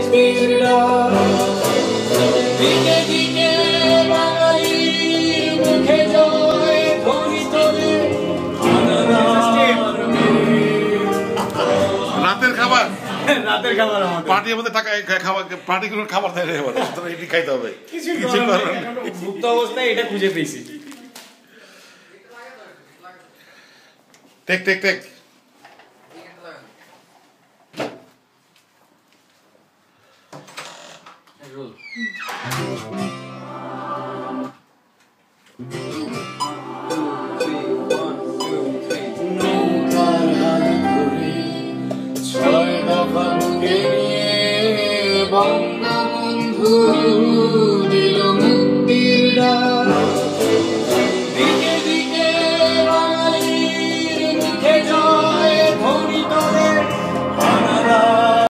দিকে দিকে বাঙালির মুখে জয় ধ্বনি তোলে রাতের খাবার রাতের খাবার আমাদের পার্টির মধ্যে টাকা খাবার পার্টিগুলোর খাবার দেয় আমাদের সুতরাং এটি খাইতে হবে কিছু মুক্ত অবস্থায় এটা খুঁজে পেয়েছি টেক টেক টেক নৌকার হাল ধরে ছয় দফা বুকে নিয়ে বঙ্গবন্ধু দিল